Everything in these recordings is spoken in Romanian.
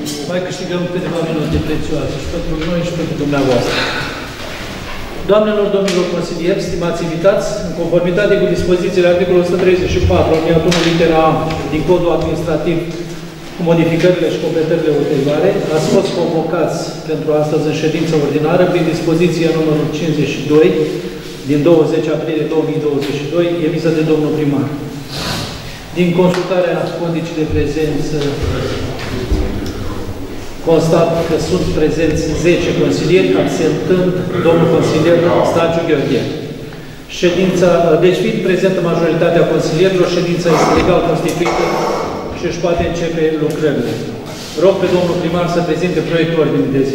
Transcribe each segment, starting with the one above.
mai câștigăm câteva minute prețioase și pentru noi și pentru dumneavoastră. Doamnelor, domnilor consilieri, stimați invitați, în conformitate cu dispozițiile articolul 134, alineatul 1, litera A, din Codul Administrativ, cu modificările și completările ulterioare, ați fost convocați pentru astăzi în ședință ordinară prin dispoziția numărul 52 din 20 aprilie 2022, emisă de domnul primar. Din consultarea condiții de prezență, constat că sunt prezenți 10 consilieri, absentând domnul consilier Staciu Gheorghe. Deci, fiind prezentă majoritatea consilierilor, ședința este legal constituită și își poate începe lucrările. Rog pe domnul primar să prezinte proiectul ordinii de zi.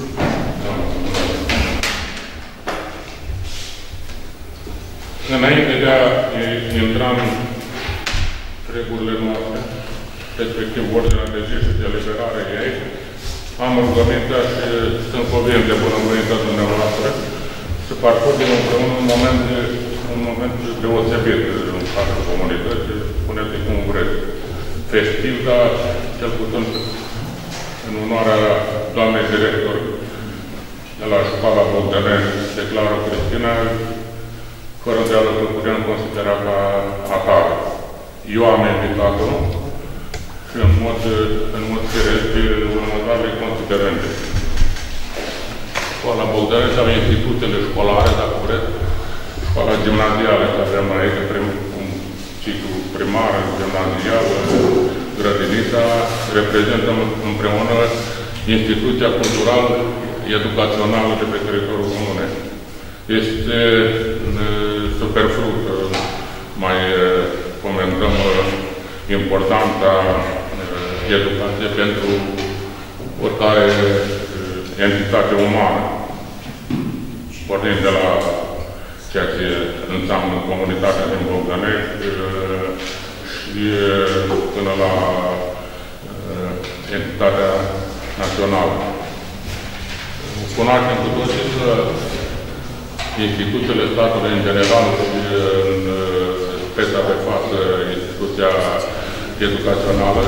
Înainte de a intra în regulile noastre, respectiv ordinea de zi și deliberarea ei, am rugămintea și sunt convins de bunăvoința dumneavoastră să parcurgem împreună un moment deosebit în cadrul comunității, spuneți cum vreți. Festiv, dar cel puțin în onoarea doamnei director de la Școala Bogdănești, declară Cristina, fără îndoială că putem considera ca atare. Eu am invitat-o și în mod firesc următoarele considerente. Școala Bogdănești sau instituțiile școlare, dacă vreți, școala gimnazială, care avem aici, un ciclu primar, gimnazială, grădinița, reprezentăm împreună instituția culturală, educațională de pe teritoriul comunei. Este superflu că mai comentăm importanța educației pentru oricare entitate umană. Pornind de la ceea ce înseamnă comunitatea din Bogdănești și până la entitatea națională. Cunoaștem cu toții că instituțiile statului în general și în speța pe față instituția educațională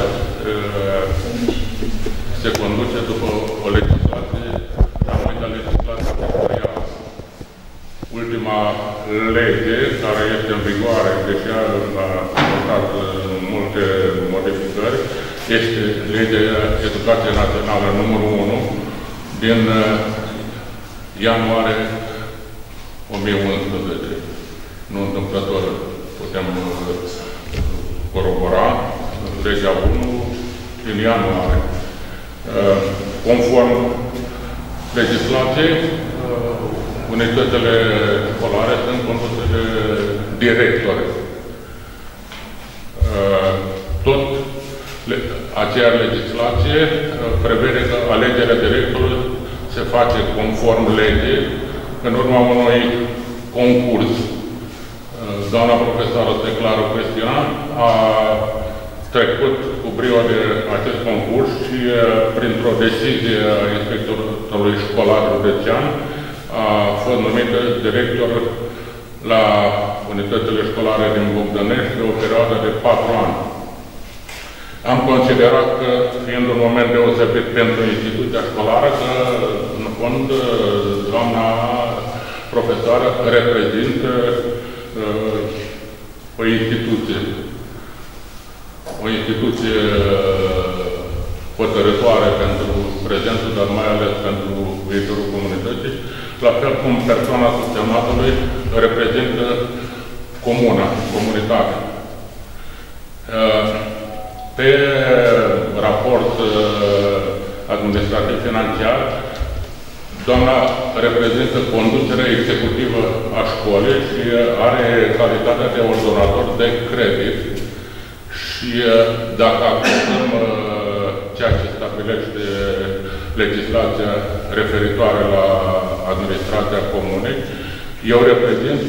se conduce după o legislație, anumită legislație sectorială. Ultima lege care este în vigoare, deși a adoptat multe modificări, este legea Educației Națională numărul 1 din ianuarie 2011. Nu întâmplător putem corobora legea 1 din ianuarie. Conform legislației, unitățile școlare sunt conduse de directori. Tot aceeași legislație prevede că alegerea directorului se face conform legii în urma unui concurs. Doamna profesoară declară Cristina a trecut cu brio de acest concurs și printr-o decizie a inspectorului școlar județean a fost numită director la unitățile școlare din Bogdănești pe o perioadă de 4 ani. Am considerat că, fiind un moment deosebit pentru instituția școlară, că, în fond, doamna profesoară reprezintă o instituție hotărătoare pentru prezentul, dar mai ales pentru viitorul comunității, la fel cum persoana subsemnatului reprezintă comunitatea. Pe raport administrativ-financiar, doamna reprezintă conducerea executivă a școlii și are calitatea de ordonator de credit. Și dacă acceptăm ceea ce stabilește legislația referitoare la administrația comunei, eu reprezint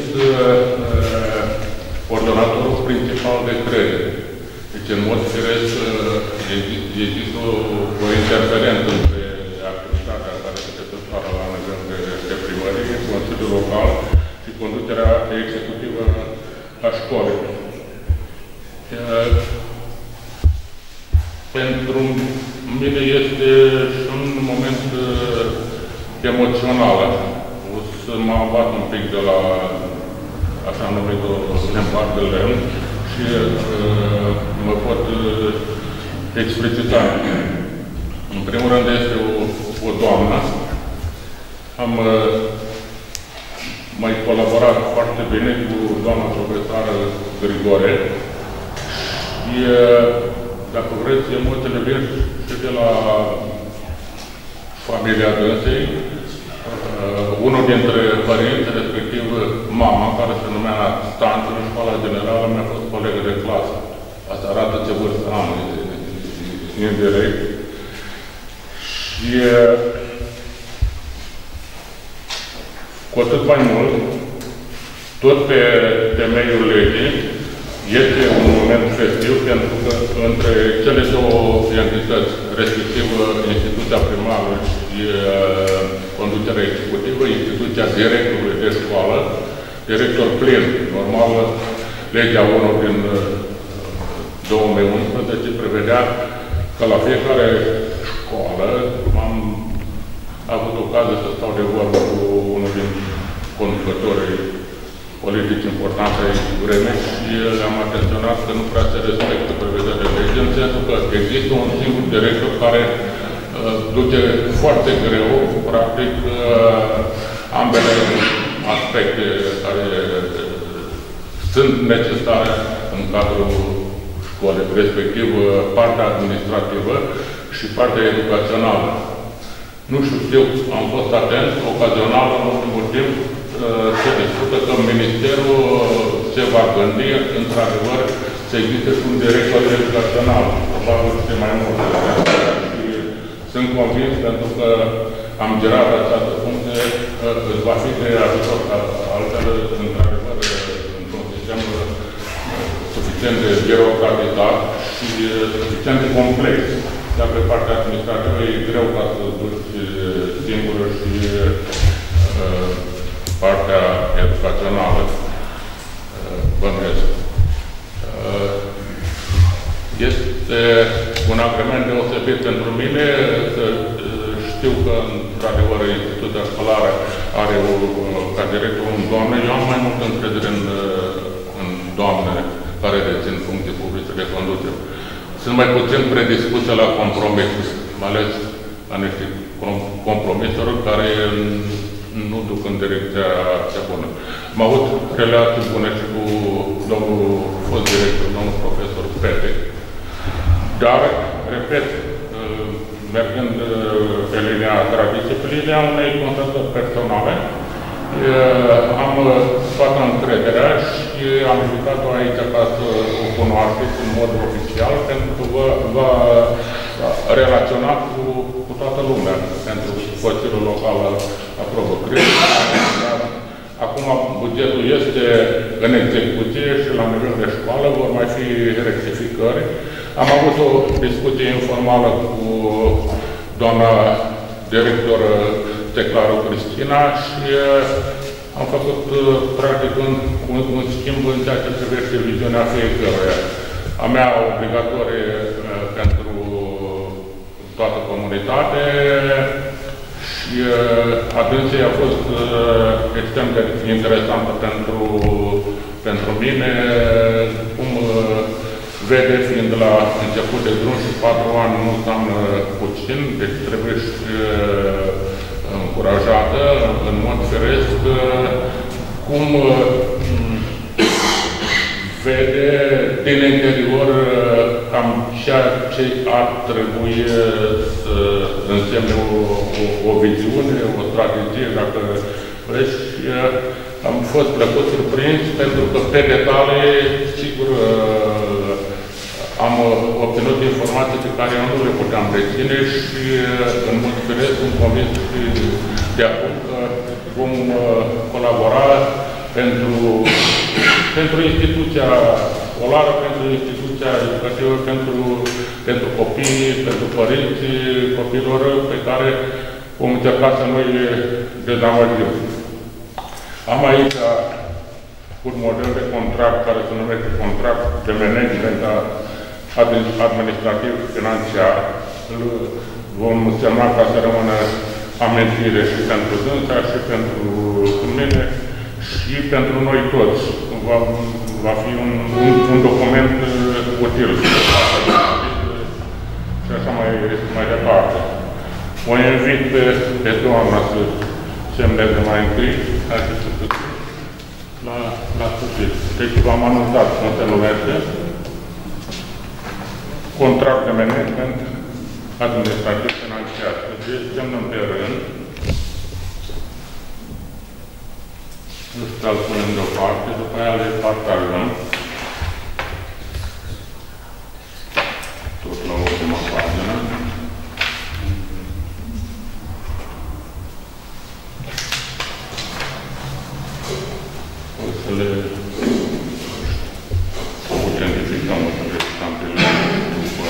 ordonatorul principal de credit. Deci, în mod firesc, există o interferență între activitatea care se desfășoară la nivel de primărie, Consiliul Local și conducerea executivă a școlii. Pentru mine este un moment emoțional. O să mă abat un pic de la așa numitul limbaj de lemn și mă pot explicita. În primul rând este o doamnă. Am mai colaborat foarte bine cu doamna profesoară Grigore și, dacă vreți, emoțiile vin și de la familia dânsei. Unul dintre părinți, respectiv mama, care se numea Stanță în școala generală, mi-a fost colegă de clasă. Asta arată ce vârstă am, indirect. Și cu atât mai mult, tot pe temeiul legii, este un moment festiv, pentru că între cele două entități, respectiv instituția primară și conducerea executivă, instituția directorului de școală, director plin, normal, legea 1 din 2011 prevedea că la fiecare școală am avut ocazia să stau de vorbă cu unul din conducătorii politici importante ai vremei și le-am atenționat că nu prea se respectă prevederile legii, în sensul că există un singur director care duce foarte greu, practic, ambele aspecte care sunt necesare în cadrul școlii, respectiv partea administrativă și partea educațională. Nu știu, am fost atent, ocazional, în ultimul timp, se discută că Ministerul se va gândi, într-adevăr, să existe și un director educațional. Probabil știe mai mult. Sunt convins, pentru că am gerat această funcție, îți va fi de ajutor, altfel, într-adevăr, într-un sistem suficient de birocratizat și suficient de complex. Dar pe partea administrativă e greu ca să duci singură și partea educațională, bănuiesc. Este un agrement deosebit pentru mine, să știu că, într-adevăr, instituția școlară are ca director un doamne. Eu am mai mult încredere în doamne care dețin funcții publice de conducere. Sunt mai puțin predispuse la compromis, mai ales la niște compromisuri care nu duc în direcția cea bună. Am avut relații bune și cu domnul fost director, domnul profesor Pete, dar, repet, mergând pe linia tradiției, pe linia unei constatări personale, am toată încrederea și am invitat-o aici ca să o cunoașteți în mod oficial, pentru că va relaționa cu toată lumea, pentru că Consiliul Local aprobă credit. Acum bugetul este în execuție și la nivel de școală vor mai fi rectificări. Am avut o discuție informală cu doamna director Teclaru Cristina și am făcut practic un schimb în ceea ce privește viziunea fiecăruia. A mea obligatorie pentru toată comunitatea și adânsii a fost extrem de interesantă pentru mine, cum vede, fiind la început de drum și 4 ani nu înseamnă puțin, deci trebuie și încurajată, în mod firesc, cum vede din interior cam ceea ce ar trebui să însemne o viziune, o strategie, dacă vreți. Am fost plăcut surprins, pentru că pe detalii, sigur, am obținut informații pe care eu nu le puteam reține și, în mod firesc, sunt convins de acum că vom colabora pentru instituția școlară, pentru instituția educativă, pentru copii, pentru părinții copiilor pe care vom încerca să nu îi dezamăgim. Am aici un model de contract care se numește contract de management administrativ financiar, vom semna ca să rămână amintire și pentru dânsa, și pentru mine, și pentru noi toți. Va fi un document util. Și așa mai departe. O invit pe doamna să semneze mai întâi aceste hârtii la sfârșit. Deci v-am anunțat cum se numește contract de management administrativ financiar. Deci semnăm pe rând. Ăsta îl punem deoparte, după aia le partajăm. Tot la ultima pagină. O să le autentificăm, o să le stampilăm după.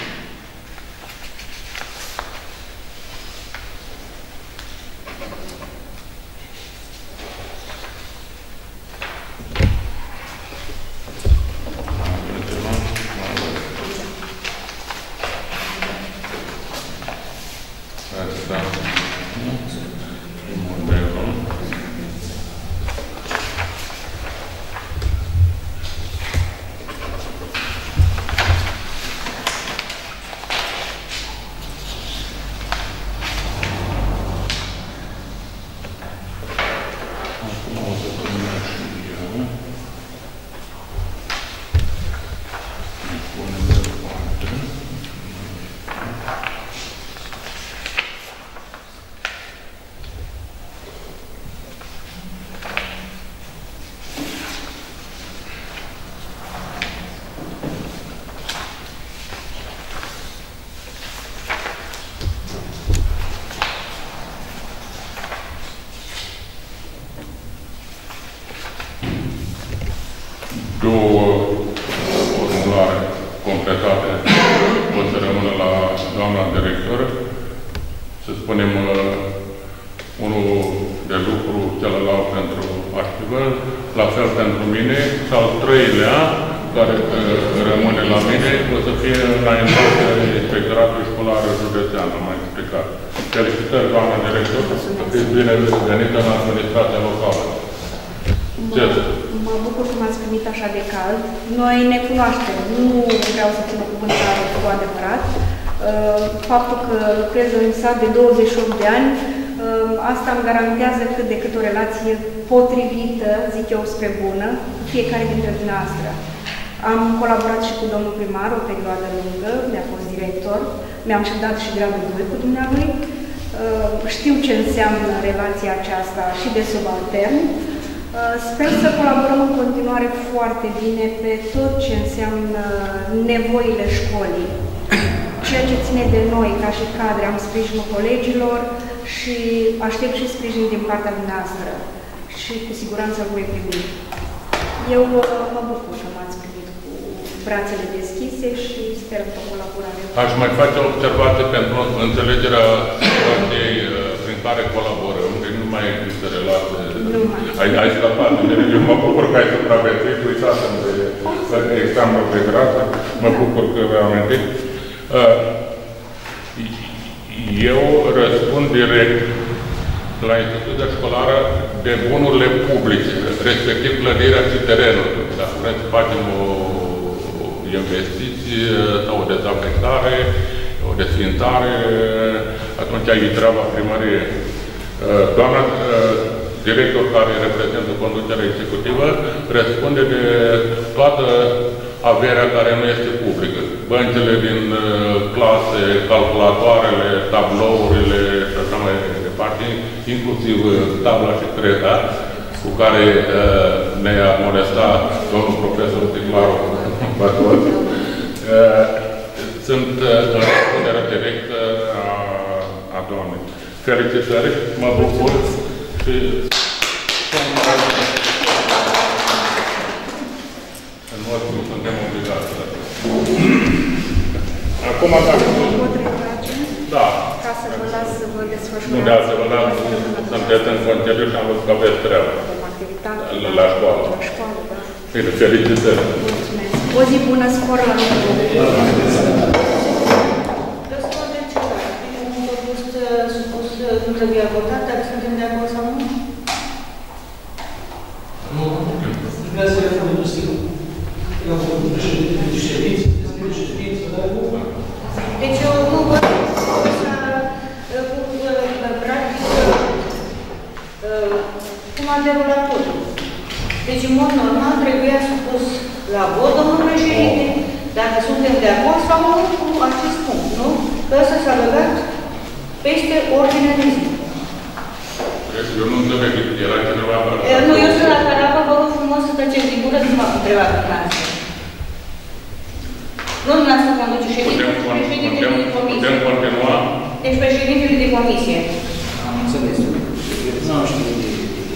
Două formulare completate o să rămână la doamna director. Să spunem, unul de lucru, celălalt pentru arhivă, la fel pentru mine, și al treilea, care rămâne la mine, o să fie înaintat de Inspectoratul Școlar Județean, am mai explicat. Felicitări, doamna director, că fiți binevenită în administrația locală. Mă bucur că m-ați primit așa de cald. Noi ne cunoaștem. Nu vreau să țin o cuvântare cu adevărat. Faptul că lucrez în sat de 28 de ani, asta îmi garantează cât de cât o relație potrivită, zic eu, spre bună, cu fiecare dintre dumneavoastră. Am colaborat și cu domnul primar o perioadă lungă, mi-a fost director, mi-am și dat și gradul 2 cu dumnealui. Știu ce înseamnă relația aceasta și de subaltern. Sper să colaborăm în continuare foarte bine pe tot ce înseamnă nevoile școlii. Ceea ce ține de noi, ca și cadre, am sprijinul colegilor și aștept și sprijin din partea dumneavoastră. Și cu siguranță îl voi primi. Eu mă bucur că m-ați primit cu brațele deschise și sper că colaborare. Aș mai face o observație pentru înțelegerea situației prin care colaborăm, că nu mai există relație. Ai scăpat. Eu mă bucur că ai supraviețuit, uitați-mi de examenul de grad, mă bucur că v-am amintit. Eu răspund direct la instituția școlară de bunurile publice, respectiv clădirea și terenul. Dacă vrem să facem o investiție sau o dezafectare, o desfințare, atunci ai treaba primăriei. Doamna director care reprezintă conducerea executivă răspunde de toată averea care nu este publică. Băncile din clase, calculatoarele, tablourile și așa mai departe, inclusiv tabla și creta, cu care ne-a molestat domnul profesor Ticlaru Bător, sunt în răspunderea directă a doamnei. Felicitări, mă bucur și în mod cum suntem obligați. Acum, dacă da. Ca să vă las să vă desfășurați. Nu, da, să vă las, sunteți în concediu și am văzut că aveți treabă. La școală. La școală, da. Felicitări. Mulțumesc. O zi bună, spor la lucru. 0 la totul. Deci, în mod normal, trebuia supus la vot, domnul președinte, dacă suntem de acord sau nu cu acest punct, nu? Că ăsta s-a băgat peste ordinea de zi. Eu nu înțeleg, era cineva... Nu, eu sunt la Carabă, vă rog frumos să tăceți din gură, nu m-am întrebat dumneavoastră. Nu dumneavoastră conduce ședința, președintele de comisie. Putem continua? Deci președintele de comisie. Am înțeles. Nu am știut de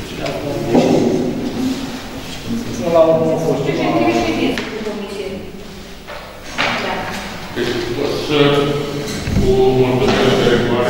ce. La urmă a fost președintele ședinței de comisie. Da. Deci, o să, cu mulțumire de rigoare,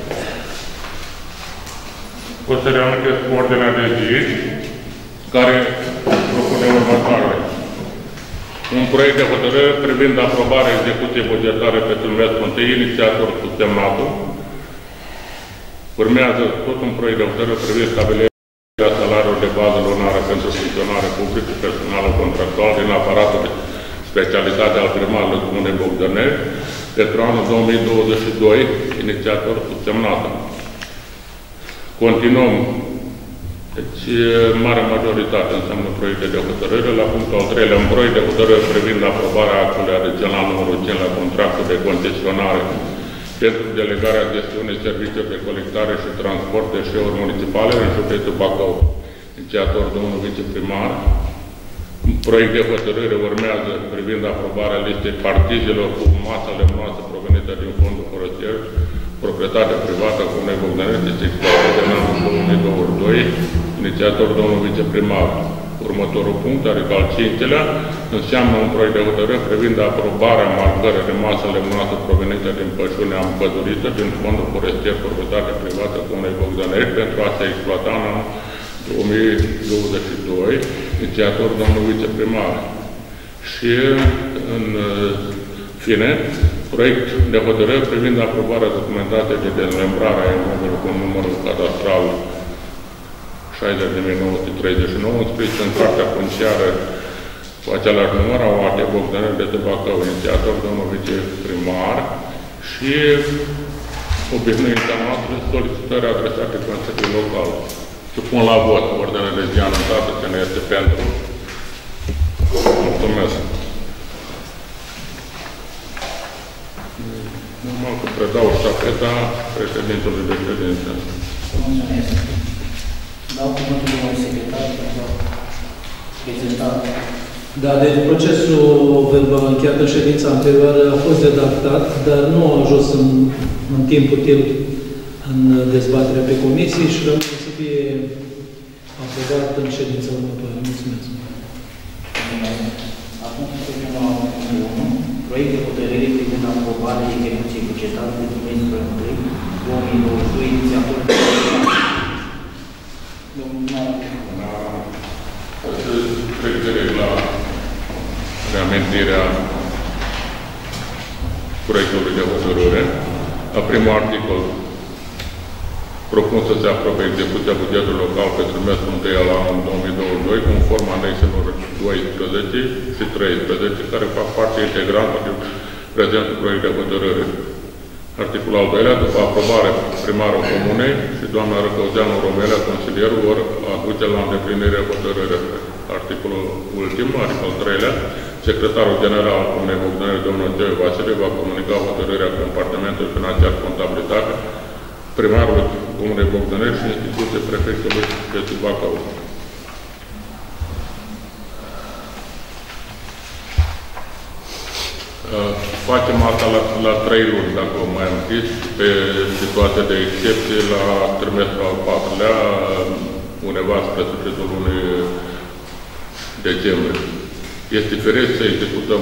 o să reamintesc cu ordinea de zi, care propune următoarele. Un proiect de hotărâre privind aprobarea execuției bugetare pe trimestrul întâi, inițiator subsemnatul. Urmează tot un proiect de hotărâre privind stabilirea salariului de bază lunară pentru funcționare publică și personală contractual din aparatul de specialitate al primarului Comunei Bogdănești pentru anul 2022, inițiator subsemnatul. Continuăm. Deci, mare majoritate înseamnă proiecte de hotărâre. La punctul al 3-lea, un proiect de hotărâre privind aprobarea actului adițional numărul 5 la contractul de concesionare pentru delegarea gestiunii serviciilor de colectare și transport de deșeuri municipale în județul Bacău. Inițiator domnul viceprimar. Un proiect de hotărâre urmează privind aprobarea listei partizelor cu masă lemnoasă provenită din fondul forestier, proprietate privată a Comunei Bogdănești, este exploatată în anul 2022, inițiator domnul viceprimar. Următorul punct, adică al 5-lea, înseamnă un proiect de hotărâre privind aprobarea marcării de masă lemnoasă provenită din pășunea împădurită din fondul forestier, proprietate privată a Comunei Bogdănești pentru a se exploata în anul 2022, inițiator domnul viceprimar. Și, în fine, proiect de hotărâre privind aprobarea documentației de dezmembrare a imobilului cu numărul cadastral 60.939, înscris în cartea funciară cu același număr a OAT Bogdănești de Bacău, inițiator domnul viceprimar și obișnuința noastră solicitări adresate Consiliului Local. Supun la vot ordinea de zi anunțată, cine este pentru. Mulțumesc. Normal că predau ștafeta președintelui de ședință. Mulțumesc. Dau cuvântul domnului secretar pentru a prezenta. Da, deci procesul verbal încheiat în ședința anterioară a fost redactat, dar nu a ajuns în timp util în dezbaterea pe comisii și rămâne să fie aprobat în ședința următoare. Mulțumesc. Acum trecem la punctul 1. Proiect de hotărâre privind aprobarea execuției bugetare pentru trimestrul 2022, inițiator. Trecere la reamintirea proiectului de hotărâre. La primul articol propun să se aprobe execuția bugetului local pe trimestrul 1 al anului 2022, conform anexelor 12 și 13, care fac parte integrantă din prezentul proiect de hotărâre. Articolul al 2-lea, după aprobare primarul comunei și doamna Răcăuzeanu Romelea, consilierul, vor aduce la îndeplinire hotărârea. Articolul ultim, adică al 3-lea, secretarul general al Comunei Bogdănești, domnul Geo Vasile, va comunica hotărârea compartimentului financiar contabilitate primarului Comunei Bogdănești și instituției prefectului de Bacău. Facem asta la 3 luni, dacă o mai am zis, pe situația de excepție la trimestrul al 4-lea, undeva spre sfârșitul lunii decembrie. Este firesc să executăm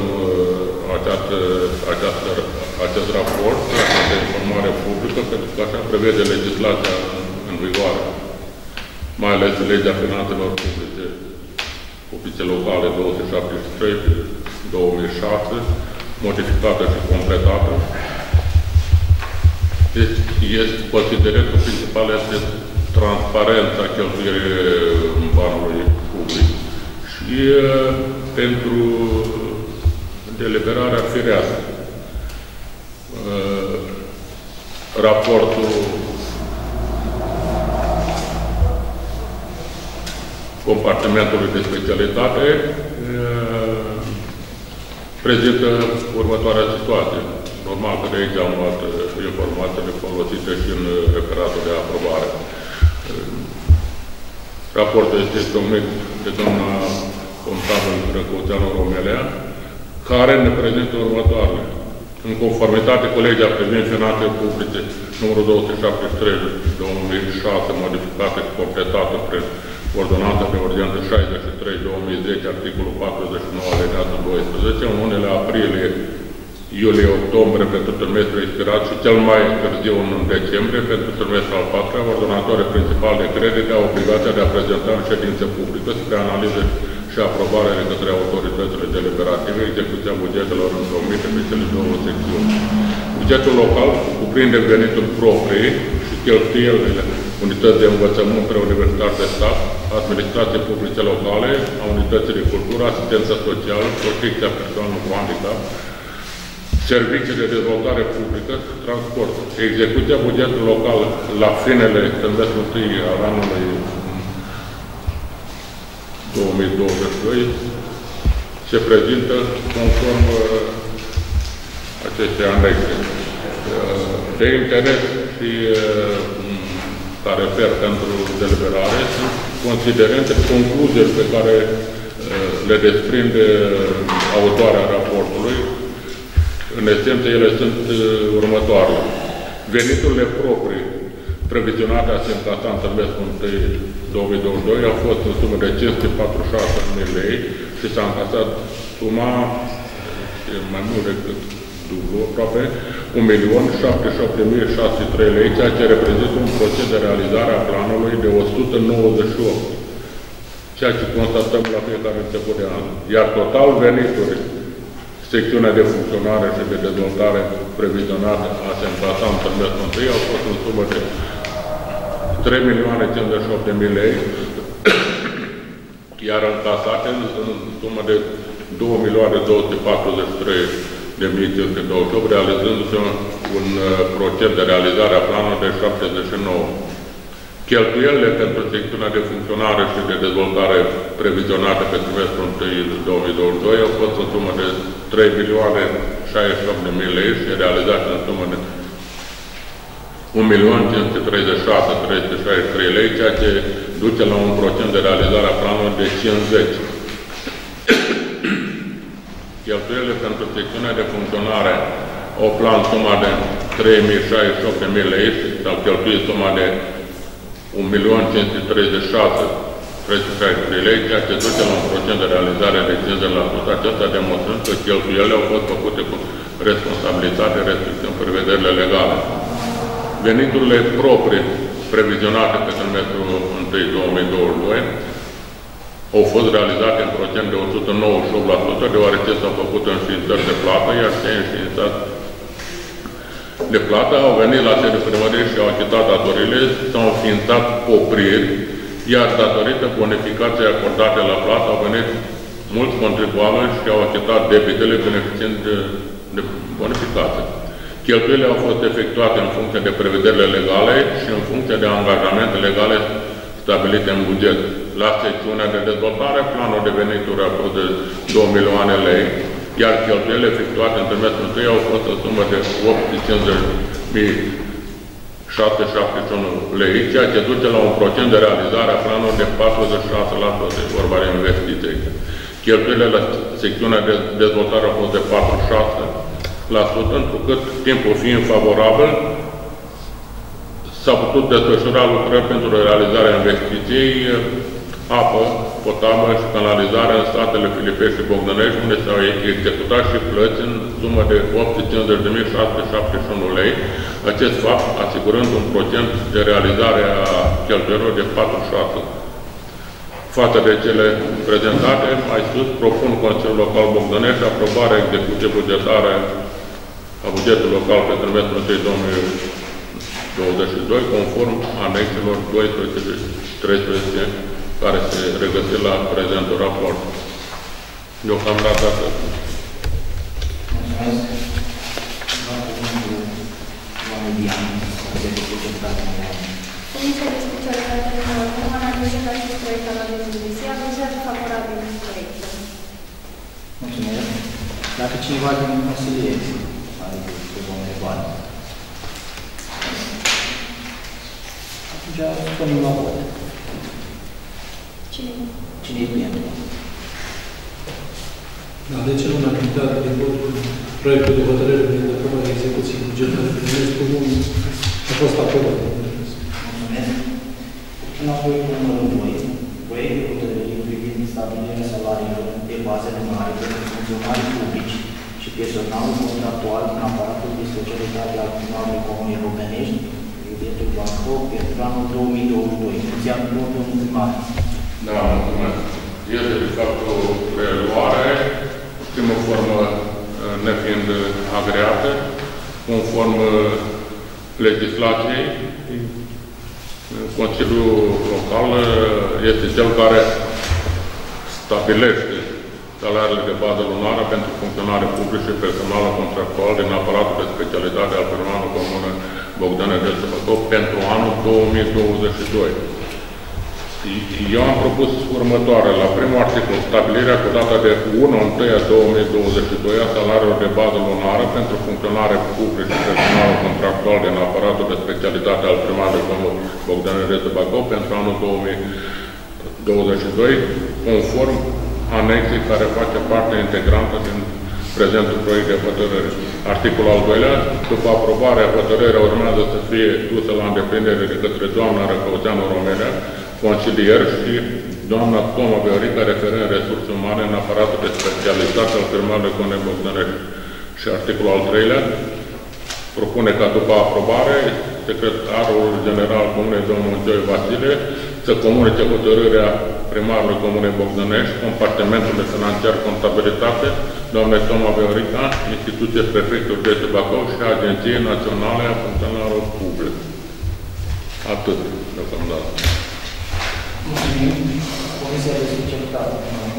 acest raport, această informare publică, pentru că așa prevede legislația în vigoare, mai ales legea finanțelor publice, ofițe locale 273/2006, modificată și completată. Deci, considerentul principal este transparența cheltuirii banului public și pentru deliberarea firească. Raportul compartimentului de specialitate prezintă următoarea situație. Normal că de aici am luat informațiile folosite și în referatul de aprobare. Raportul este domnit de doamna contabil Răcăuțeanu Romelea, care ne prezintă următoarele. În conformitate cu legea privind finanțele publice numărul 273/2006, modificată și completată prin ordonanța de urgență 63/2010, articolul 49, alineatul 12, în lunile aprilie, iulie, octombrie pentru trimestrul expirat și cel mai târziu în decembrie pentru trimestrul al 4-lea, ordonatorii principali de credite au obligația de a prezenta în ședință publică spre analiză și aprobare de către autoritățile deliberative, execuția bugetelor întrumite pe cele două secțiuni. Bugetul local cuprinde venituri proprii și cheltuielile unități de învățământ preuniversitar de stat, administrație publice locale, a unității de cultură, asistență socială, protecția persoanelor cu handicap, servicii de dezvoltare publică, transport. Execuția bugetului local la finele trimestrului al anului 2022 se prezintă conform acestei anexe. De interes și ca refer pentru deliberare sunt considerente concluziile pe care le desprinde autoarea raportului. În esență, ele sunt următoarele. Veniturile proprii previzionate a se încasa în trimestrul 2022 au fost în sumă de 546.000 lei și s-a încasat suma mai mult decât dublu, aproape 1.078.603 lei, ceea ce reprezintă un procent de realizare a planului de 198, ceea ce constatăm la fiecare început de an. Iar total venituri, secțiunea de funcționare și de dezvoltare previzionată a se încasa în trimestrul 1 au fost în sumă de 3.058.000 lei, iar încasate în sumă de 2.243.528, realizându-se un procent de realizare a planului de 79. Cheltuielile pentru secțiunea de funcționare și de dezvoltare previzionate pe trimestrul 1 2022 au fost în sumă de 3.068.000 lei și realizate în sumă de 1.536.363 lei, ceea ce duce la un procent de realizare a planului de 50. Cheltuielile pentru secțiunea de funcționare au plan suma de 3.068.000 lei și s-au cheltuit suma de 1.536.363 lei, ceea ce duce la un procent de realizare de 50%. Acesta demonstrând că cheltuielile au fost făcute cu responsabilitate, respectând prevederile legale. Veniturile proprii previzionate pe trimestrul 1-2022 au fost realizate în procent de 198%, deoarece s-au făcut înștiințări de plată, iar cei înștiințați de plată au venit la sediul primăriei și au achitat datorile, s-au înființat opriri, iar datorită bonificației acordate la plată au venit mulți contribuabili și au achitat debitele beneficiind de bonificație. Cheltuielile au fost efectuate în funcție de prevederile legale și în funcție de angajamente legale stabilite în buget. La secțiunea de dezvoltare, planul de venituri a fost de 2 milioane lei, iar cheltuielile efectuate în trimestrul 1 au fost în sumă de 850.671 lei, ceea ce duce la un procent de realizare a planului de 46%, de vorba de investiții. Cheltuielile la secțiunea de dezvoltare au fost de 46%, întrucât timpul fiind favorabil, s-a putut desfășura lucrări pentru realizarea investiției, apă potabilă și canalizare în satele Filipești și Bogdănești, unde s-au executat și plăți în sumă de 850.671 lei, acest fapt asigurând un procent de realizare a cheltuielor de 46%. Față de cele prezentate, mai sus, propun Consiliul Local Bogdănești aprobarea execuției bugetare a bugetului local pe trimestrul 2022, conform anexelor 12 și 13, care se regăsesc la prezentul raport. Deocamdată atât. Mulțumesc. Doamne Diana, Comisia de specialitate în analiză la acest proiect al avizului Altcineva din consilier are domnule bani. Atunci spunem la vot. Cine e pentru? Da, deci în unanimitate de vot, proiectul de hotărâre privind aprobarea execuției bugetare privind comunii a fost aprobat. Mulțumesc. În proiectul numărul 2, proiectul de hotărâre privind stabilirea salariilor de bază lunare pentru funcționarii publici și personalul contractual în aparatul de specialitate al primarului Comunei Bogdănești, județul Bacău, pentru anul 2022. Inițiat votul în primar. Da, mulțumesc. Este de fapt o reluare, primă formă nefiind agreată, conform legislației. Consiliul Local este cel care stabilește salariile de bază lunară pentru funcționare publice și personalul contractual din aparatul de specialitate al primarului Comunei Bogdănești pentru anul 2022. Eu am propus următoare. La primul articol, stabilirea cu data de 1/1/2022 a salariilor de bază lunară pentru funcționare publică și personal contractual din aparatul de specialitate al primarului Comunei Bogdănești Bacău pentru anul 2022, conform anexei care face parte integrantă din prezentul proiect de hotărâre. Articolul al doilea, după aprobarea hotărârea urmează să fie dusă la îndeplinire de către doamna Răcăuțeanu Românea, consilier, și doamna Toma Beorica, referent resurse umane în aparatul de specialitate al primarului Comunei Bogdănești. Și articolul al treilea propune ca după aprobare secretarul general Comunei, domnul Gioi Vasile, să comunice hotărârea primarului Comunei Bogdănești, compartimentului financiar contabilitate, doamnei Toma Beorica, instituție prefectul de Bacău și Agenției Naționale a Funcționarilor Publici. Atât deocamdată. Mulțumim. Comisia de Specialitate.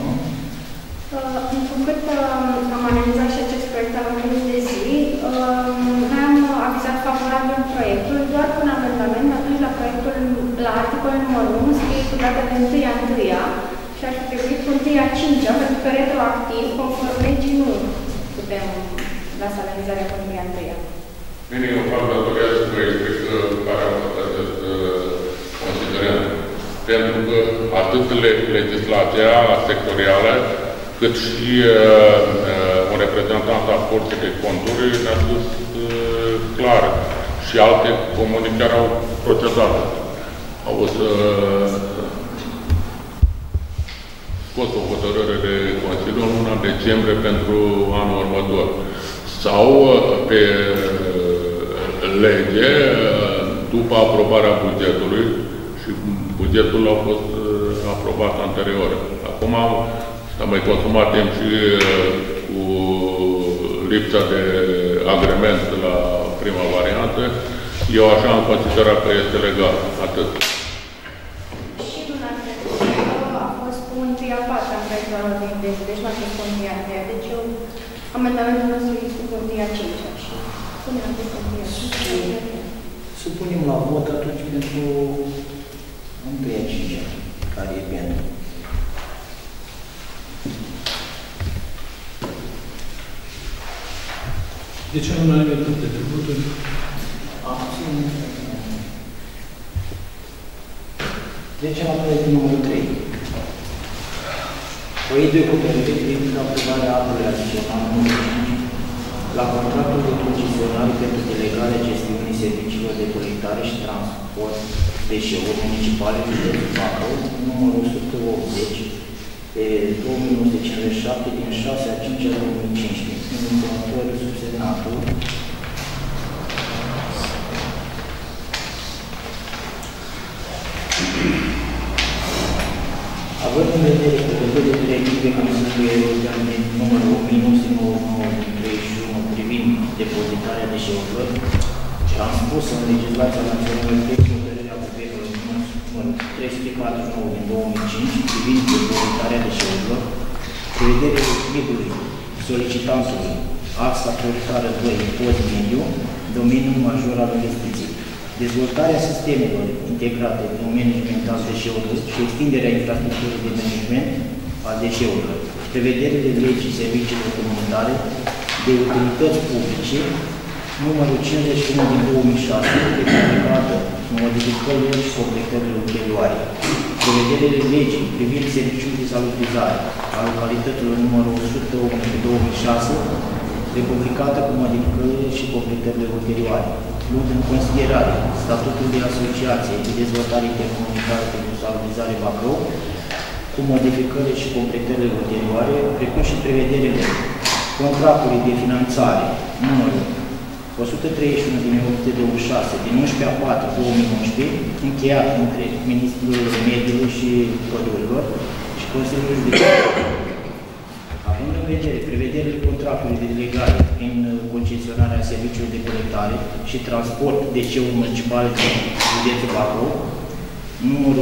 Întrucât am analizat și acest proiect al ordinii de zi, am avizat favorabil proiectul, doar cu un amendament, atunci la proiectul, la articolul numărul 1, scrie cu data de 1/1 și ar fi trebuit cu 1/5, pentru că retroactiv, conform legii, nu putem la salarizarea cu 1/1. Bine, eu fac datoria să vă explic care a fost acest considerent. Pentru că atât legislația sectorială, cât și un reprezentant a Curții de Conturi ne-a spus clar. Și alte comuni care au procedat. Au scos o hotărâre de Consiliu în luna decembrie pentru anul următor. Sau pe lege, după aprobarea bugetului, și bugetul a fost aprobat anterior. Acum s-a mai consumat timp și cu lipsa de agrement la prima variantă. Eu așa am considerat că este legal. Atât. Și dumneavoastră a fost cu 1/4 în proiectul al ordinii de zi, deci nu a fost cu 1/1. Deci eu, amendamentul nostru este cu 1/5 și până a fost cu 1/5. Supunem la vot atunci pentru 1/5, care e pentru. Deci în unanimitate de voturi. Deci la proiectul numărul 3. Proiect de hotărâre privind aprobarea actului adițional numărul 5 la contractul de concesionare pentru delegarea gestiunii serviciilor de colectare și transport deșeuri municipale în județul Bacău, numărul 180, pe 2957 din 6/5/2015, inițiatorul subsemnatul. Având în vedere că de directive Consiliului European de numărul 1999/31 privind depozitarea deșeurilor, transpusă în legislația națională de hotărârea Guvernului numărul 349 din 2005 privind depozitarea deșeurilor, prevederea echilibrului solicitantului, axa prioritară 2, impozit mediu, domeniul major al investiției. Dezvoltarea sistemelor integrate în management al deșeurilor și extinderea infrastructurii de management al deșeurilor. Prevederile legii serviciilor comunitare de utilități publice, numărul 51 din 2006, de publicată cu modificările și completările ulterioare. Prevederile legii privind serviciul de salubrizare a localităților numărul 108 din 2006, republicată cu modificările și completările ulterioare, luând în considerare statutul de asociație de dezvoltare intercomunitară pentru salubrizare Bacău, cu modificările și completările ulterioare, precum și prevederile contractului de finanțare numărul 131 din 1926, din 11/4/2019, încheiat între Ministrul Mediului și Pădurilor și Consiliul Județean. Având în vedere prevederile contractului de delegare prin concesionarea serviciului de colectare și transport deșeuri municipale din județul Bacău, numărul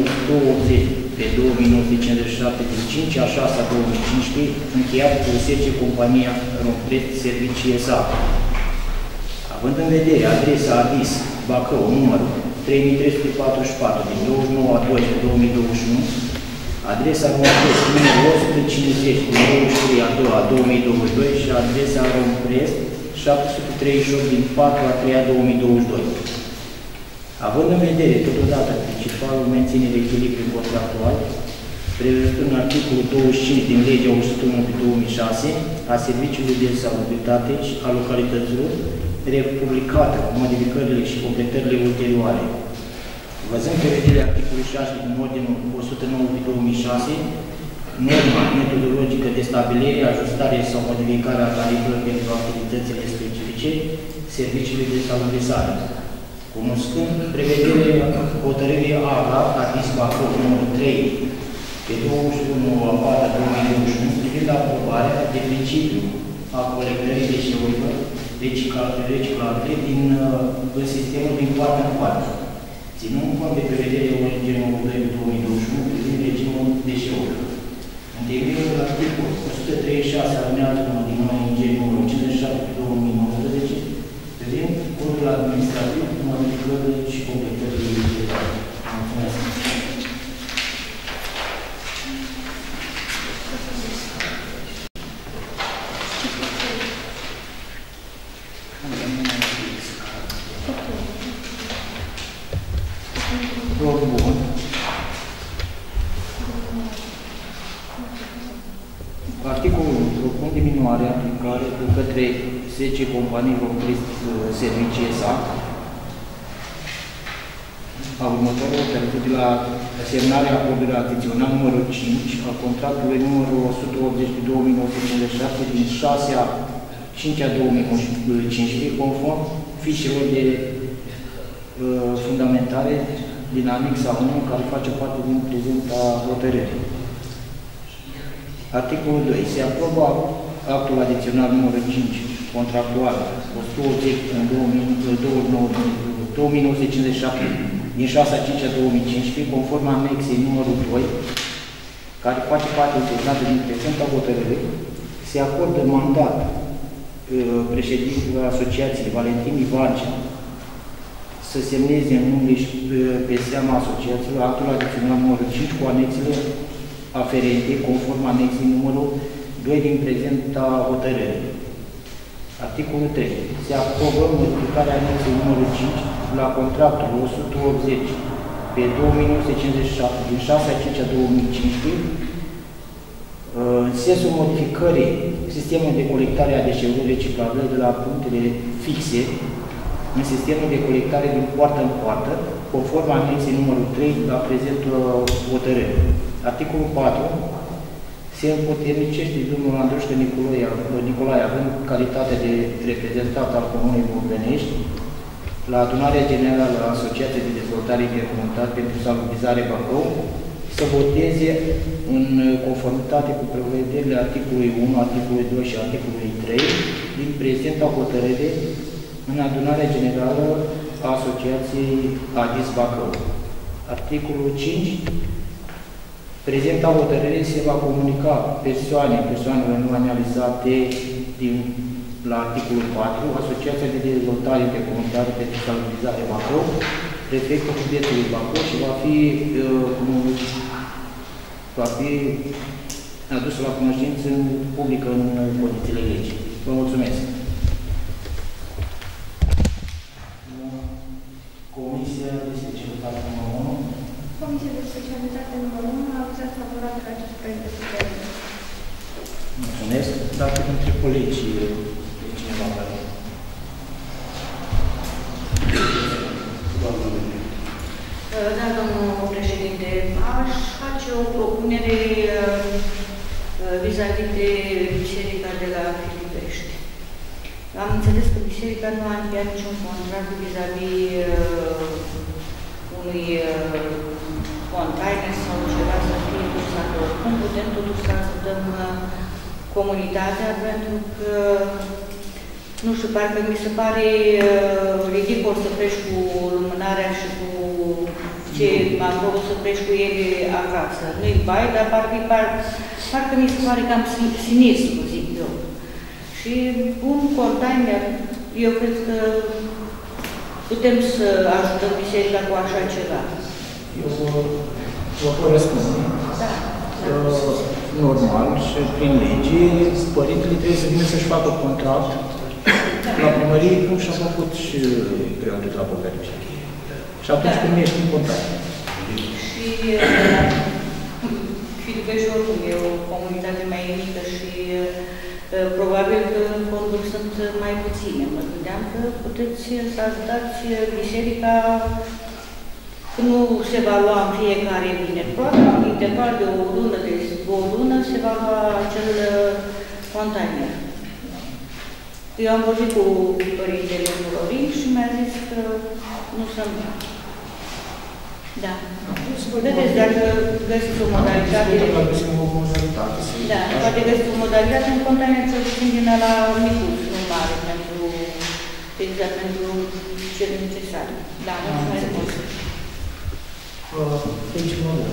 180/2957 din 5/6/2015, încheiat cu SC Compania Romprest Servicii S.A. Având în vedere adresa ADIS Bacău, numărul 3344 din 29/12/2021, adresa Romprest numărul 150 din 23/2/2022 și adresa Romprest 738 din 4/3/2022. Având în vedere totodată principalul menținerea echilibrului contractual, prevăzut în articolul 25 din legea 101/2006 a Serviciului de Salubritate și a localităților, republicată cu modificările și completările ulterioare. Văzând prevederile articolului 6 din ordinul 109/2006, norma metodologică de stabilire, ajustare sau modificare a tarifelor pentru activitățile specifice Serviciului de Salubrizare. Cunoscând prevederile hotărârii AGA, ADIS Bacău numărul 3 pe 21/4/2021, privind aprobarea de principiu a colectării deșeurilor reciclate din sistemul din parte în parte, ținând cont de prevederile ONG numărul 2/2021 privind regimul deșeurilor. În temeiul articol 136 alineatul 1 din ONG numărul 57/2019, privind codul administrativ cu modificările și completările ulterioare. Mulțumesc! Bun. Articolul 1. Propun diminuarea aplicare de către 10 companii Romprest Servicii S.A. a următorul operativ de la semnarea acordului adițional numărul 5 a contractului numărul 180/2957 din 6/5/2015, conform fișelor de fundamentare din anexa 1, care face parte din prezenta hotărâre. Articolul 2. Se aprobă actul adițional numărul 5, contractual, 180/2957 din 6/5/2015, conform anexei numărul 2, care face parte integrată din prezenta hotărâre. Se acordă mandat președintelui Asociației Valentin Ivancea să semneze în numele și pe seama asociațiilor actul adițional numărul 5 cu anexele aferente, conform anexei numărul 2 din prezenta hotărâre. Articolul 3. Se aprobă modificarea anexei numărul 5 la contractul 180/2957 din 6/5/2015, în sensul modificării sistemului de colectare a deșeurilor reciclabile de la punctele fixe în sistemul de colectare din poartă în poartă, conform anexei numărul 3 la prezentul hotărâre. Articolul 4. Se împuternicește domnul Andrușcă Nicolae, având calitatea de reprezentant al Comunei Bogdănești, la adunarea generală a Asociației de Dezvoltare Intercomunitară pentru Salubrizare Bacău, să voteze în conformitate cu prevederile articolului 1, articolului 2 și articolului 3 din prezenta hotărâre în adunarea generală a Asociației ADIS Bacău. Articolul 5. Prezenta hotărâre se va comunica persoanelor nu analizate la articolul 4, Asociația de Dezvoltare Intercomunitară pentru Salubrizare Bacău, prefectul județului Bacău și va fi adusă la cunoștință publică în condițiile legii. Vă mulțumesc! specialitate numărul 1 a avizat favorabil la acest proiect de hotărâre. Mulțumesc. Dacă dintre colegi de cineva care... Da, domnul președinte, aș face o propunere vis-a-vis de biserica de la Filipești. Am înțeles că biserica nu a încheiat niciun contract vis-a-vis unui container sau ceva să fie dus acolo. Cum putem totuși să ajutăm comunitatea, pentru că, nu știu, parcă mi se pare ridicol să pleci cu lumânarea și cu ce acolo să pleci cu ele acasă. Nu-i bai, dar parcă mi se pare cam sinistru, zic eu. Și un container, eu cred că putem să ajutăm biserica cu așa ceva. Eu vă răspund. Da. Normal și prin lege, părintele trebuie să vină să-și facă contract la primărie, cum și-a făcut și creionul de la Bogărici. Și atunci primești un contract. Și Filipești oricum e o comunitate mai mică și probabil că fonduri sunt mai puține. Mă gândeam că puteți să ajutați biserica. Nu se va lua în fiecare vineri. Probabil în interval de o lună, de o lună, se va lua acel container. Eu am vorbit cu părintele Florin și mi-a zis că nu sunt. Da. Vedeți, dacă găsiți o modalitate... Da, poate găsiți o modalitate în container să puțin din la micuț, nu mare, pentru exact pentru cele necesare. Da, mulțumesc mult. Deci,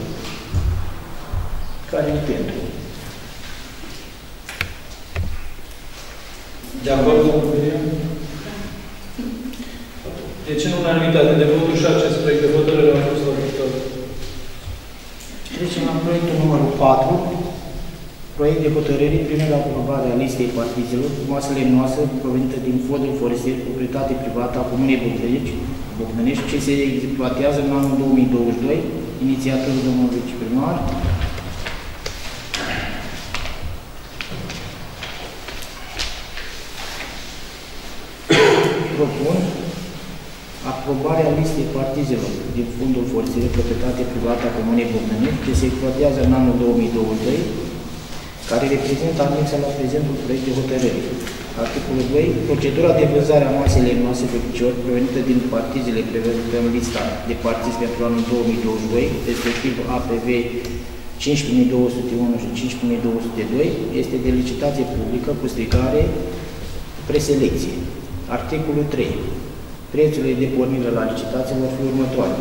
care e pentru? De acord, domnul Miriam? Deci, în unanimitate de voturi și acest proiect de hotărâre a fost adoptat. Trecem la proiectul numărul 4, proiect de hotărâre privind aprobarea listei partizelor cu masă lemnoasă provenită din fondul forestier, proprietate privată a Comunei Bogdănești, ce se exploatează în anul 2022, inițiatorul domnului viceprimar. Propun aprobarea listei partizelor din fondul forestier, proprietate privată a Comunei Bogdănești, ce se exploatează în anul 2022, care reprezintă anexa la prezentul proiect de hotărâre. Articolul 2. Procedura de vânzare a masei lemnoase pe picior provenită din partizele prevăzute în lista de partizi pentru anul 2022, respectiv APV 15201 și 15202, este de licitație publică cu stricare preselecție. Articolul 3. Prețurile de pornire la licitație vor fi următoare.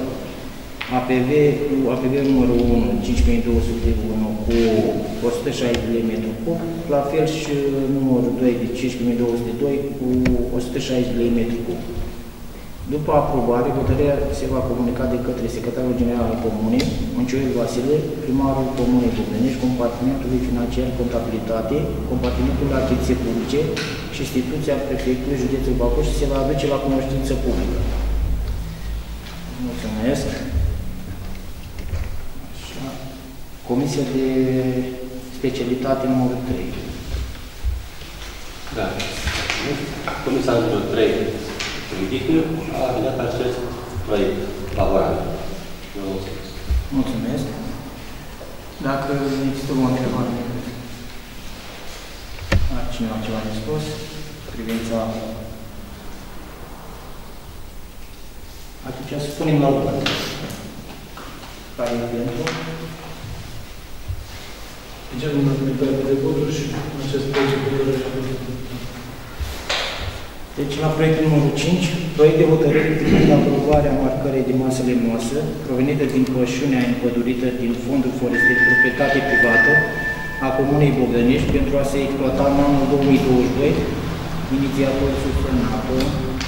APV numărul 1, 5201 cu 160 de metri cub, la fel și numărul 2 de 15202 cu 160 de metri cub. După aprobare, hotărârea se va comunica de către secretarul general al Comunei, Mâncioiu Vasile, primarul Comunei Bogdănești, compartimentului financiar contabilitate, compartimentul achiziții publice și instituția prefectului județul Bacău și se va aduce la cunoștință publică. Mulțumesc. Așa. Comisia de specialitate numărul 3. Da. Comisia numărul 3 juridică a venit acest proiect favorabil. Mulțumesc. Dacă există o întrebare, are cineva ceva de spus? Privința... Atunci să punem la urmă. Care e pentru? Deci, în unanimitate de voturi și acest proiect de hotărâre a fost adoptat. Deci, la proiectul numărul 5, proiect de hotărâre privind aprobarea marcării de masă lemnoasă provenită din pășunea împădurită din fondul forestier proprietate privată a Comunei Bogdănești pentru a se exploata în anul 2022, inițiator susținatul.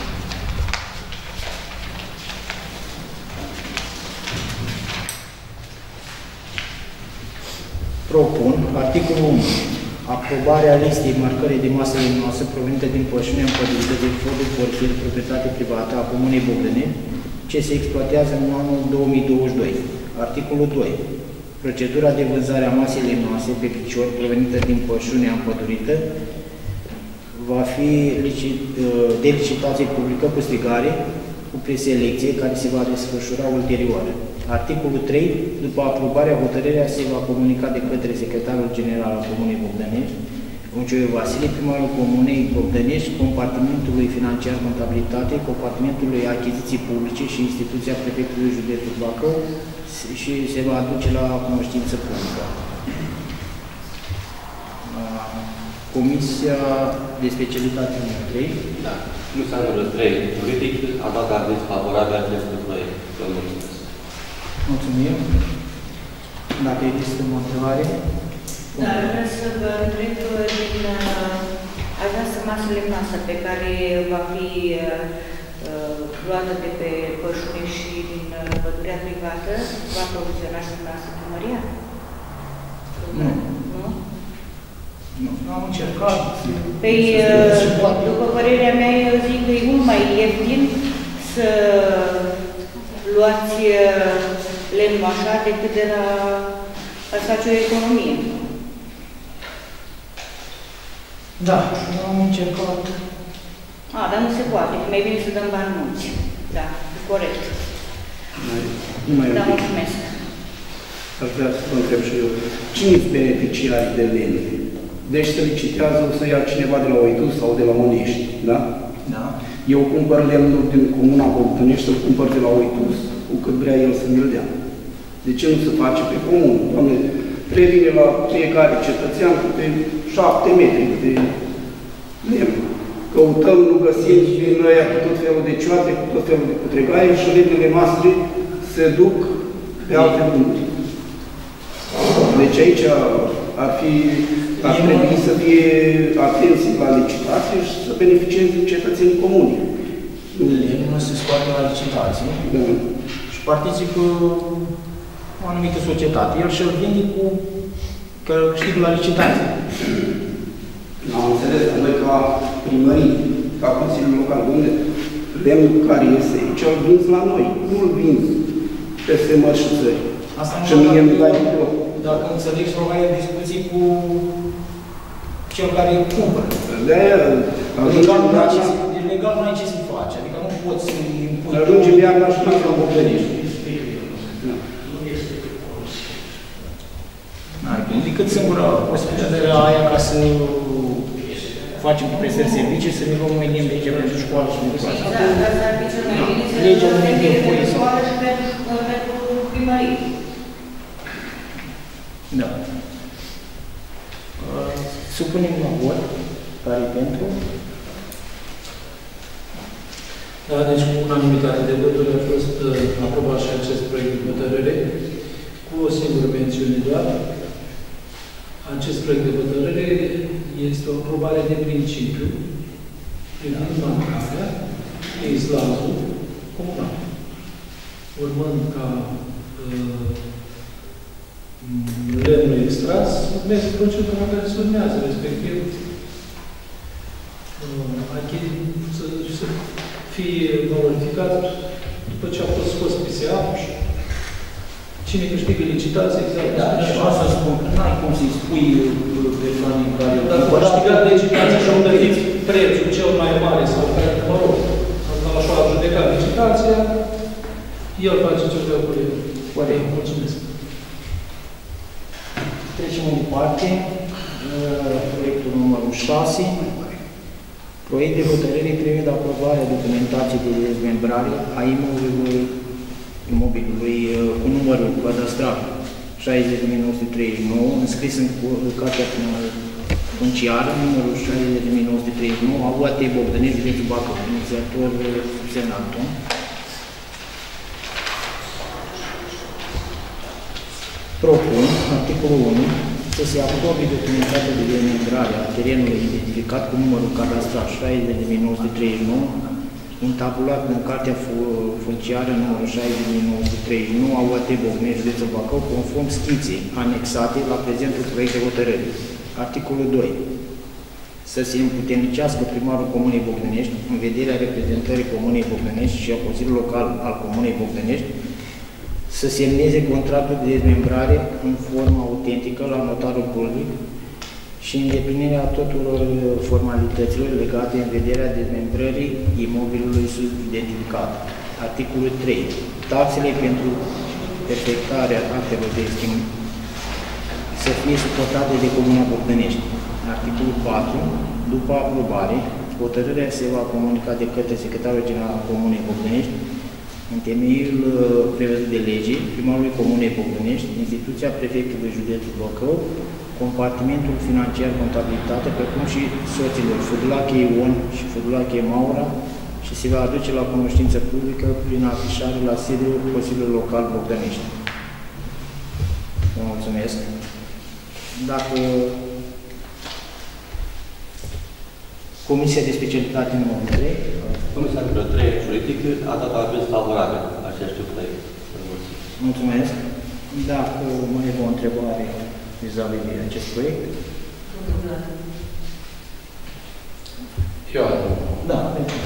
Propun articolul 1. Aprobarea listei marcării de masă lemnoasă provenită din pășunea împădurită din fondul forestier proprietate privată a Comunei Bogdănești, ce se exploatează în anul 2022. Articolul 2. Procedura de vânzare a masei lemnoase pe picior provenită din pășunea împădurită va fi de licitație publică cu strigare, cu preselecție, care se va desfășura ulterior. Articolul 3. După aprobarea, hotărârea se va comunica de către secretarul general al Comunei Bogdănești, Uncioiu Vasile, primarul Comunei Bogdănești, compartimentului financiar contabilitate, compartimentului achiziții publice și instituția prefectului județul Bacău și se va aduce la cunoștință publică. Comisia de specialitate numărul 3. Da. Comisia numărul 3, juridic, a dat aviz favorabil acestui proiect. Vă mulțumesc. Mulțumim. Dacă există o întrebare? Dar vreau să vă întreb din această masă lemnoasă pe care va fi luată de pe pășune și din pădurea privată, va proviziona și dumneavoastră primăria? Nu. Nu? Nu. Am încercat. Păi, după părerea mea, eu zic că e mult mai ieftin să luați lemnul așa decât de la a face o economie. Da, am încercat. Dar nu se poate. Mai bine să dăm bani mulți. Da, corect. Da, mulțumesc. Aș vrea să vă întreb și eu. Cine sunt beneficiarii de lemn? Deci se licitează, o să ia cineva de la Oitus sau de la Mănești, da? Da. Eu cumpăr lemnul din Comuna Bogdănești, îl cumpăr de la Oitus, cu cât vrea el să mi-l dea. De ce nu se face pe comun? Doamne, previne la fiecare cetățean câte 7 metri de lemn. Căutăm, nu găsim, vin ăia cu tot felul de cioate, cu tot felul de cutregaie și lemnele noastre se duc pe alte puncte. Deci aici ar trebui să fie atenții la licitație și să beneficieze cetățenii comuni. Lemnul se scoate la licitație și participă o anumită societate. El și-l vinde cu câștigul la licitație. Am înțeles, dar noi ca primării, ca Consiliul Local, unde lemnul care este aici, îl vinzi la noi, nu îl vinzi peste mări și țări. Și mie îmi dai loc. Dacă înțeleg, să ai discuții cu cel care îl cumpără. Legal nu ai ce să-i faci, adică nu poți să-i impui. Ajunge iar la știință în Bogdănești. Decât singura posibilitate aia ca să facem cu prestări servicii, să ne luăm mai lemn de aici pentru școală și pentru asta. Da, dar s-ar fi cel mai bine să legea nu ne dă voie să... școală și pentru primărie. Da. Supunem la vot, care pentru? Da, deci cu unanimitate de voturi a fost aprobat și acest proiect de hotărâre, cu o singură mențiune doar. Acest proiect de hotărâre este o aprobare de principiu privind bancarea de izlazul comunal. Urmând ca lemnul extras, urmează procedura care se urmează, respectiv să fie valorificat după ce a fost scos pe seamă și cine câștigă licitația, exact. Da, și asta spun, că n-ai cum să-i spui persoanei în care... Dacă a câștigat licitația și au plătit prețul cel mai mare sau care, mă rog, așa a judecat licitația, el face ce vrea cu el. Corect. Mulțumesc. Trecem mai departe. Proiectul numărul 6. Proiect de hotărâre privind aprobarea documentației de dezmembrare a imobilului cu numărul cadastral 60.939, înscris în cartea funciară, numărul 60.939, a UAT Bogdănești, județul Bacău, inițiator semnatul. Propun, articolul 1, să se aprobe documentația de dezmembrare a terenului identificat cu numărul cadastral 60.939, intabulat în cartea funciară numărul 60.939 a UAT Bogdănești, județul Bacău, conform schiței anexate la prezentul proiect de hotărâre. Articolul 2. Să se împuternicească primarul Comunei Bogdănești, în vederea reprezentării Comunei Bogdănești și a Consiliului Local al Comunei Bogdănești, să semneze contractul de dezmembrare în formă autentică la notarul public și îndeplinirea tuturor formalităților legate în vederea dezmembrării imobilului subidentificat. Articolul 3. Taxele pentru efectuarea actelor de schimb să fie suportate de Comuna Bogdănești. Articolul 4. După aprobare, hotărârea se va comunica de către Secretarul General al Comunei Bogdănești, în temeiul prevăzut de lege, primarului Comunei Bogdănești, instituția prefectului județul Bacău, compartimentul financiar contabilitate, precum și soților Fudulache Ion și Fudulache Maura, și se va aduce la cunoștință publică prin afișare la sediul Consiliului Local Bogdănești. Vă mulțumesc. Dacă Comisia de Specialitate numărul 3. Comisia numărul 3, juridic, a dat aviz favorabil acestui proiect. Mulțumesc. Dacă mai e o întrebare vis-a-vis de acest proiect. Eu Da.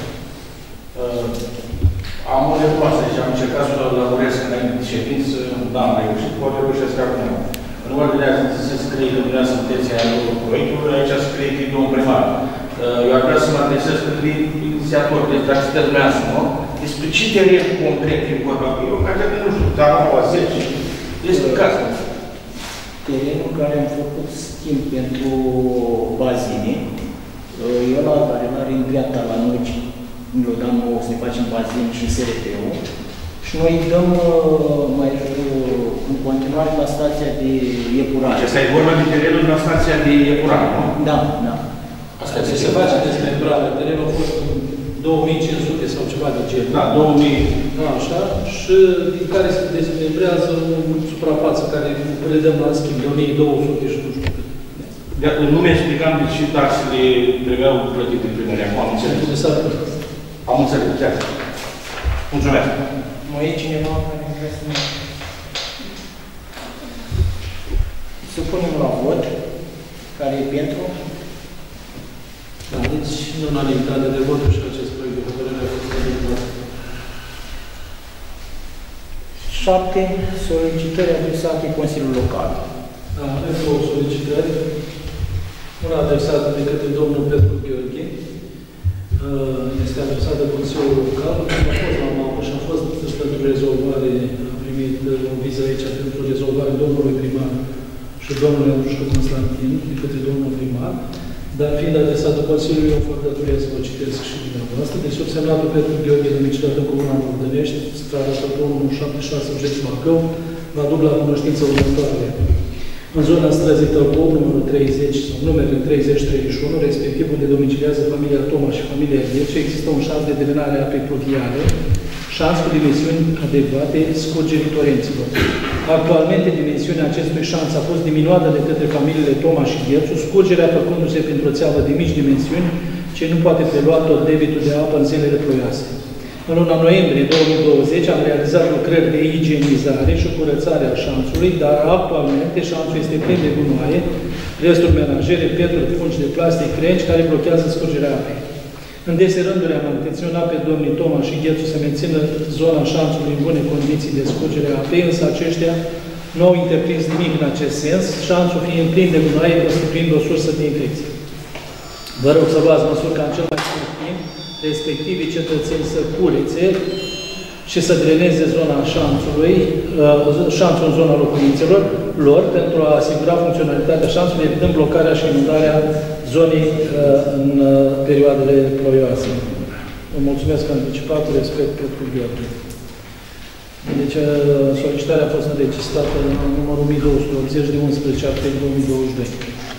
Am o recunoaște și am încercat să o lămuresc înainte de ședință, n-am reușit, poate reușesc acum. În ordinea să scrie că dumneavoastră sunteți autorul proiectului, aici scrie că e domnul primar. Eu ar vrea să mă adresez către inițiator, deci dacă sunteți dumneavoastră, nu? Despre ce teren concret e vorba? Eu, ca de nu știu, dar la 10, este cazul. Terenul care am făcut schimb pentru bazine, ăla care are în dreapta la noi, îl dăm nouă să ne facem bazin și SRT-ul, și noi dăm mai în continuare la stația de epurare. Asta e vorba de terenul la stația de epurare, nu? Da, da. Asta se face dezmembrare. Terenul a fost în 2500 sau ceva de genul. Da, 2000. Da, așa. Și din care se dezmembrează o suprafață care le dăm la schimb de 1200 și nu știu cât. Nu mi-explicam de ce taxele trebuiau plătite în primele. Acum am înțeles. Am înțeles, chiar. Mulțumesc. Mai e cineva care vrea să ne... Să punem la vot. Care e pentru? Da, deci, în unanimitate de voturi și acest proiect de hotărâre a fost adoptat. 7. Solicitări adresate Consiliului Local. Da, avem două solicitări. Una adresată de către domnul Petru Gheorghe. Este adresată Consiliul Local. A fost la mamă și a fost pentru rezolvare, a primit o viză aici pentru rezolvare domnului primar și domnului Andrușcă Constantin, de către domnul primar. Dar fiind adresată Consiliului, eu fac datoria să vă citesc și dumneavoastră. Deci, subsemnatul Petru Gheorghe, domiciliat în Comuna Bogdănești, strada Tătorul 176, județul Bacău, vă aduc la cunoștință următoare. În zona străzii Tălcov, numărul 30, sau numerele 30-31, respectiv unde domiciliază familia Toma și familia Ghețu, există un șans de drenare a apei pluviale, șans cu dimensiuni adecvate scurgerii torenților. Actualmente, dimensiunea acestui șans a fost diminuată de către familiile Toma și Ghețu, scurgerea făcându-se printr-o țeavă de mici dimensiuni, ce nu poate prelua tot debitul de apă în zilele ploioase. În luna noiembrie 2020 am realizat lucrări de igienizare și curățare a șanțului, dar actualmente șanțul este plin de gunoaie, resturi menajere, pietruri, pungi de plastic, crengi care blochează scurgerea apei. În dese rânduri am intenționat pe domnii Toma și Ghețu să mențină zona șanțului în bune condiții de scurgere a apei, însă aceștia nu au întreprins nimic în acest sens, șanțul fiind plin de gunoaie, constituind o sursă de infecție. Vă rog să luați măsuri ca în cel mai scurt timp, respectivii cetățeni să curețe și să dreneze zona șanțului, șanțul în zona locuințelor lor, pentru a asigura funcționalitatea șanțului, evitând blocarea și inundarea zonei în perioadele ploioase. Vă mulțumesc anticipat, respect pentru Gheorghe. Deci, solicitarea a fost înregistrată în numărul 1280 de 11 aprilie 2022.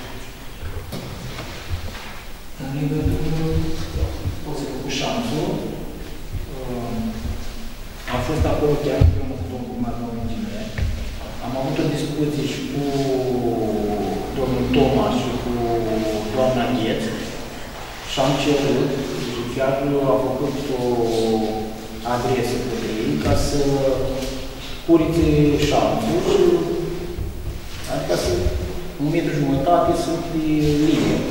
Am fost acolo chiar împreună cu domnul primar, domnul inginer. Am avut o discuție și cu domnul Toma și cu doamna Gheț și am cerut, chiar a făcut o adresă către ei ca să curițe șanțul și adică să 1,5 metri să fie liber.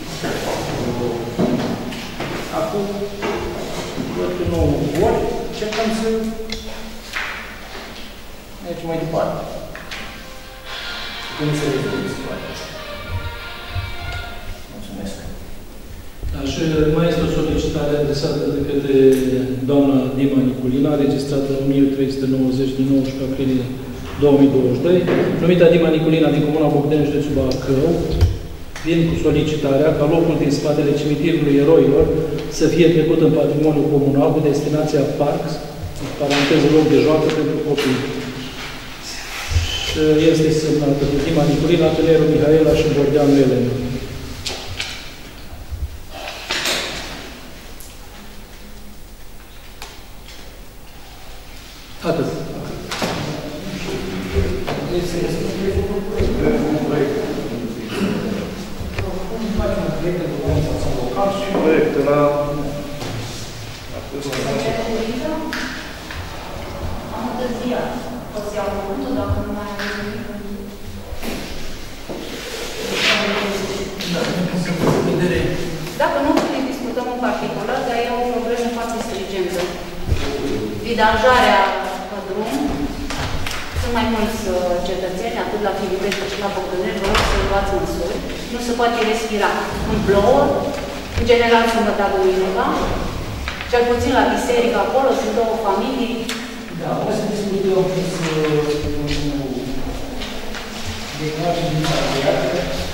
Acum, văd că nu vor, încercăm să Deci mai departe. Cum se rezolvă situația asta? Mulțumesc. Și mai este o solicitare adresată de către doamna Dima Niculina, registrată în 1390 din 19 aprilie 2022, numită Dima Niculina din Comuna Bogdeni, județul Bacău, vin cu solicitarea ca locul din spatele cimitirului eroilor să fie trecut în patrimoniul comunal cu destinația parc, în paranteză loc de joacă pentru copii. Și este semnată de Dima Niculina, Tânerul Mihaela și Bordeanu Elena. Atât. Și proiectul la... Am întârziat. O să iau cuvântul dacă nu mai am nimic. Dacă nu, ne discutăm în particular, dar e o problemă foarte stringentă. Vidanjarea pe drum, sunt mai mulți cetățeni, atât la Filipeni cât și la Bogdănești, vă rog să luați măsuri. Nu se poate respira. În plouă, în general sâmbătă duminica, cel puțin la biserică acolo, sunt două familii. Da, o să discutăm cu declarații din partea